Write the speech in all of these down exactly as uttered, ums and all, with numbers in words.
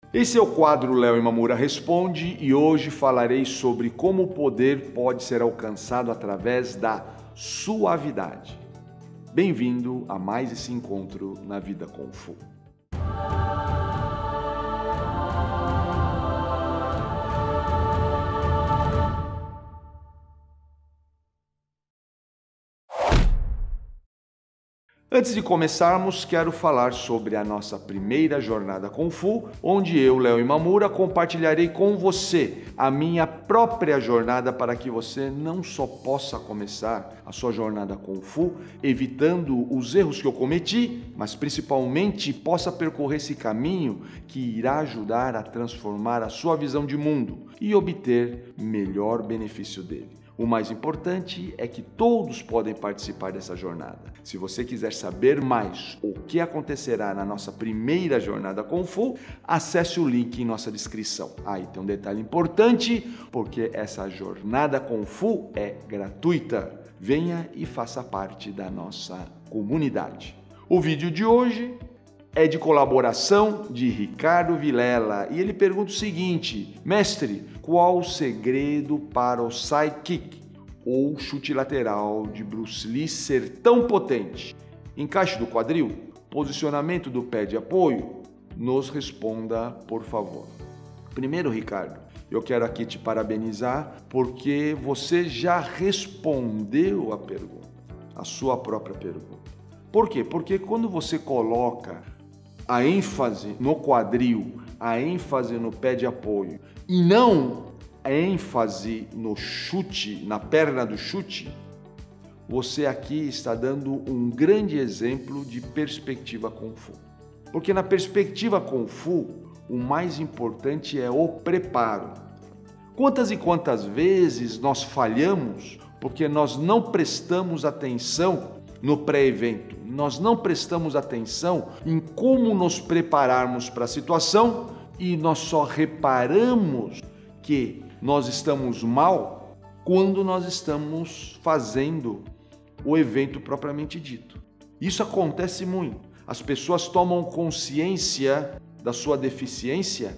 Esse é o quadro Léo Imamura Responde e hoje falarei sobre como o poder pode ser alcançado através da suavidade. Bem-vindo a mais esse encontro na Vida Kung Fu. Antes de começarmos, quero falar sobre a nossa primeira jornada Kung Fu, onde eu, Léo Imamura, compartilharei com você a minha própria jornada para que você não só possa começar a sua jornada Kung Fu, evitando os erros que eu cometi, mas principalmente possa percorrer esse caminho que irá ajudar a transformar a sua visão de mundo e obter melhor benefício dele. O mais importante é que todos podem participar dessa jornada. Se você quiser saber mais o que acontecerá na nossa primeira jornada Kung Fu, acesse o link em nossa descrição. Aí ah, tem um detalhe importante, porque essa jornada Kung Fu é gratuita. Venha e faça parte da nossa comunidade. O vídeo de hoje é de colaboração de Ricardo Vilela e ele pergunta o seguinte: mestre, qual o segredo para o Sai Kick ou chute lateral de Bruce Lee ser tão potente? Encaixe do quadril? Posicionamento do pé de apoio? Nos responda, por favor. Primeiro, Ricardo, eu quero aqui te parabenizar porque você já respondeu a pergunta, a sua própria pergunta. Por quê? Porque quando você coloca a ênfase no quadril, a ênfase no pé de apoio e não a ênfase no chute, na perna do chute, você aqui está dando um grande exemplo de perspectiva Kung Fu. Porque na perspectiva Kung Fu, o mais importante é o preparo. Quantas e quantas vezes nós falhamos porque nós não prestamos atenção no pré-evento, nós não prestamos atenção em como nos prepararmos para a situação e nós só reparamos que nós estamos mal quando nós estamos fazendo o evento propriamente dito. Isso acontece muito. As pessoas tomam consciência da sua deficiência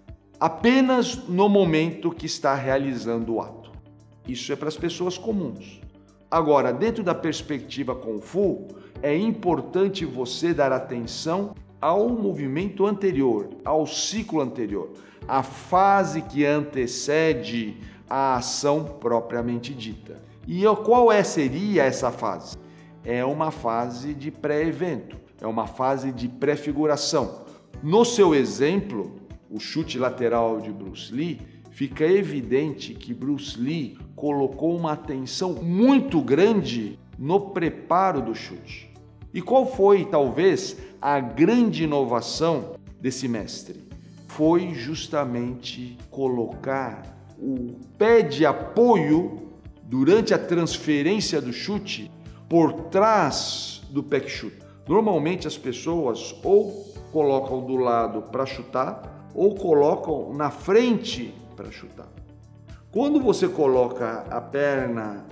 apenas no momento que está realizando o ato. Isso é para as pessoas comuns. Agora, dentro da perspectiva Kung Fu, é importante você dar atenção ao movimento anterior, ao ciclo anterior, à fase que antecede a ação propriamente dita. E qual é, seria essa fase? É uma fase de pré-evento, é uma fase de pré-figuração. No seu exemplo, o chute lateral de Bruce Lee, fica evidente que Bruce Lee colocou uma atenção muito grande no preparo do chute. E qual foi, talvez, a grande inovação desse mestre? Foi justamente colocar o pé de apoio durante a transferência do chute por trás do pé que chuta. Normalmente as pessoas ou colocam do lado para chutar ou colocam na frente para chutar. Quando você coloca a perna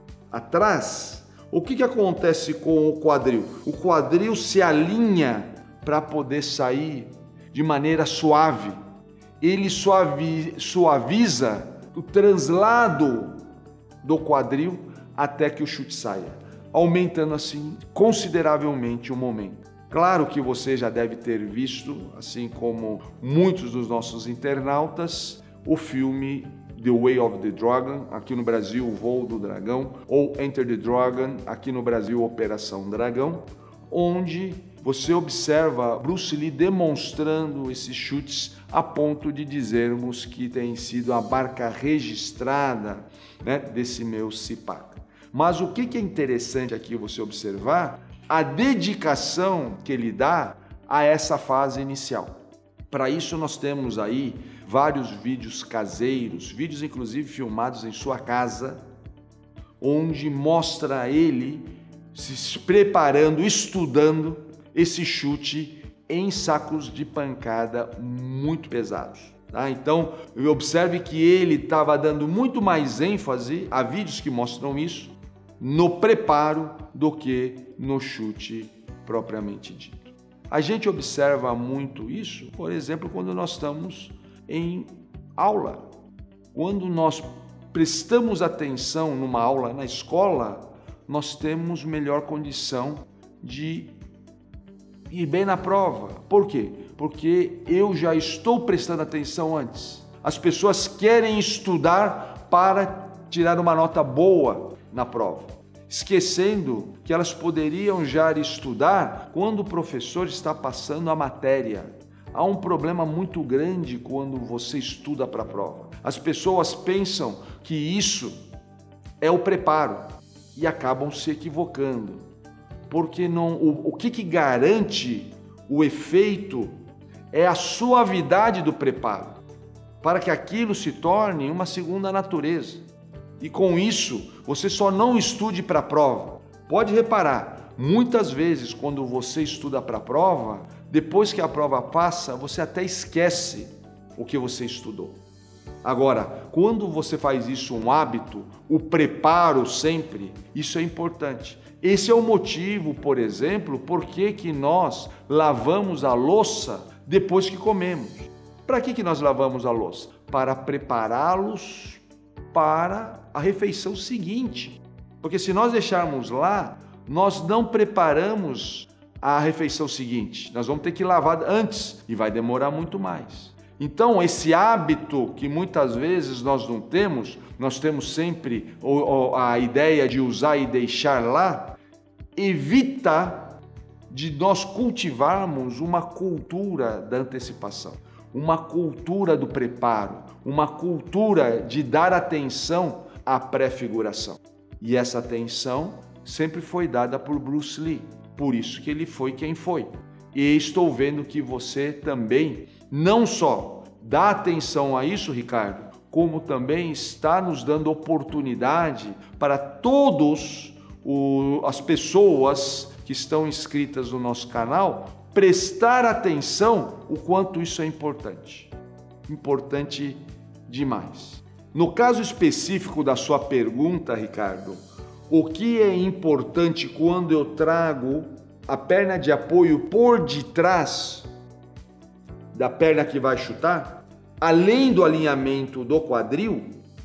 atrás, o que, que acontece com o quadril? O quadril se alinha para poder sair de maneira suave. Ele suavi, suaviza o translado do quadril até que o chute saia, aumentando assim consideravelmente o momento. Claro que você já deve ter visto, assim como muitos dos nossos internautas, o filme The Way of the Dragon, aqui no Brasil O Voo do Dragão, ou Enter the Dragon, aqui no Brasil Operação Dragão, onde você observa Bruce Lee demonstrando esses chutes a ponto de dizermos que tem sido a marca registrada, né, desse meu Sipak. Mas o que é interessante aqui você observar? A dedicação que ele dá a essa fase inicial. Para isso nós temos aí vários vídeos caseiros, vídeos inclusive filmados em sua casa, onde mostra ele se preparando, estudando esse chute em sacos de pancada muito pesados. Tá? Então, observe que ele estava dando muito mais ênfase, há vídeos que mostram isso, no preparo do que no chute propriamente dito. A gente observa muito isso, por exemplo, quando nós estamos em aula. Quando nós prestamos atenção numa aula na escola, nós temos melhor condição de ir bem na prova. Por quê? Porque eu já estou prestando atenção antes. As pessoas querem estudar para tirar uma nota boa na prova, esquecendo que elas poderiam já estudar quando o professor está passando a matéria. Há um problema muito grande quando você estuda para a prova. As pessoas pensam que isso é o preparo e acabam se equivocando. Porque não, o, o que, que garante o efeito é a suavidade do preparo, para que aquilo se torne uma segunda natureza. E com isso, você só não estude para a prova. Pode reparar, muitas vezes quando você estuda para a prova, depois que a prova passa, você até esquece o que você estudou. Agora, quando você faz isso um hábito, o preparo sempre, isso é importante. Esse é o motivo, por exemplo, por que que nós lavamos a louça depois que comemos. Para que que nós lavamos a louça? Para prepará-los para a refeição seguinte. Porque se nós deixarmos lá, nós não preparamos a refeição seguinte. Nós vamos ter que lavar antes e vai demorar muito mais. Então, esse hábito que muitas vezes nós não temos, nós temos sempre a ideia de usar e deixar lá, evita de nós cultivarmos uma cultura da antecipação, uma cultura do preparo, uma cultura de dar atenção à pré-figuração. E essa atenção sempre foi dada por Bruce Lee, por isso que ele foi quem foi. E estou vendo que você também não só dá atenção a isso, Ricardo, como também está nos dando oportunidade para todos o, as pessoas que estão inscritas no nosso canal prestar atenção o quanto isso é importante. Importante demais. No caso específico da sua pergunta, Ricardo, o que é importante quando eu trago a perna de apoio por detrás da perna que vai chutar, além do alinhamento do quadril,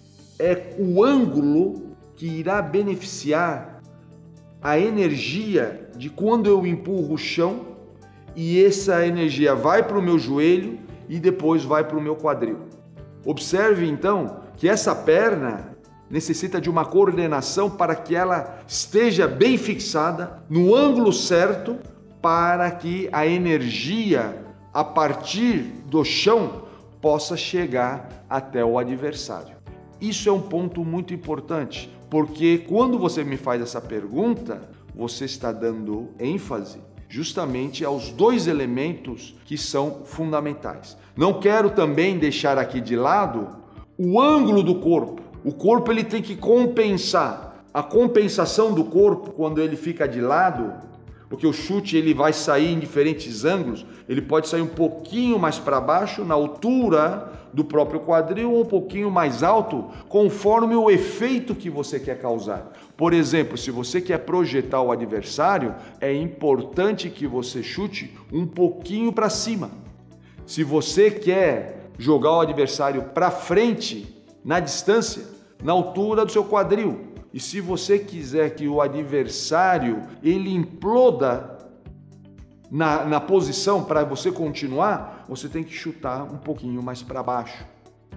é o ângulo que irá beneficiar a energia de quando eu empurro o chão e essa energia vai para o meu joelho e depois vai para o meu quadril. Observe então que essa perna necessita de uma coordenação para que ela esteja bem fixada no ângulo certo para que a energia a partir do chão possa chegar até o adversário. Isso é um ponto muito importante, porque quando você me faz essa pergunta, você está dando ênfase justamente aos dois elementos que são fundamentais. Não quero também deixar aqui de lado o ângulo do corpo. O corpo ele tem que compensar. A compensação do corpo, quando ele fica de lado, porque o chute ele vai sair em diferentes ângulos, ele pode sair um pouquinho mais para baixo, na altura do próprio quadril, ou um pouquinho mais alto, conforme o efeito que você quer causar. Por exemplo, se você quer projetar o adversário, é importante que você chute um pouquinho para cima. Se você quer jogar o adversário para frente, na distância, na altura do seu quadril, e se você quiser que o adversário ele imploda na, na posição para você continuar, você tem que chutar um pouquinho mais para baixo.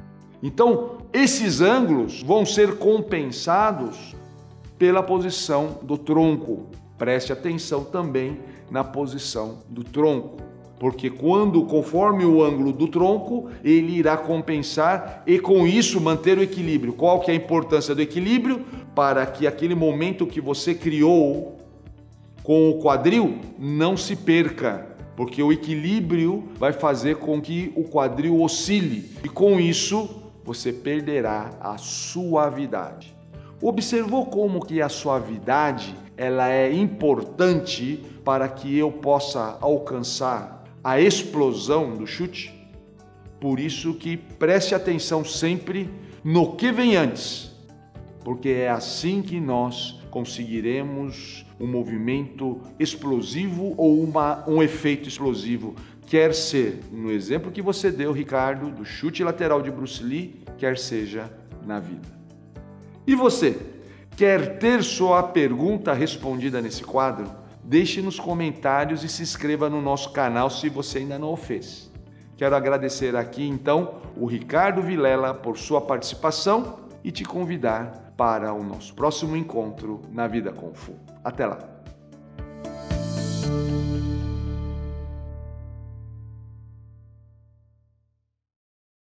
Então, esses ângulos vão ser compensados pela posição do tronco. Preste atenção também na posição do tronco, porque quando, conforme o ângulo do tronco, ele irá compensar e com isso manter o equilíbrio. Qual que é a importância do equilíbrio? Para que aquele momento que você criou com o quadril não se perca, porque o equilíbrio vai fazer com que o quadril oscile e com isso você perderá a suavidade. Observou como que a suavidade ela é importante para que eu possa alcançar a explosão do chute? Por isso que preste atenção sempre no que vem antes, porque é assim que nós conseguiremos um movimento explosivo ou uma, um efeito explosivo. Quer ser, no exemplo que você deu, Ricardo, do chute lateral de Bruce Lee, quer seja na vida. E você, quer ter sua pergunta respondida nesse quadro? Deixe nos comentários e se inscreva no nosso canal se você ainda não o fez. Quero agradecer aqui, então, o Ricardo Vilela por sua participação e te convidar para o nosso próximo encontro na Vida Kung Fu. Até lá!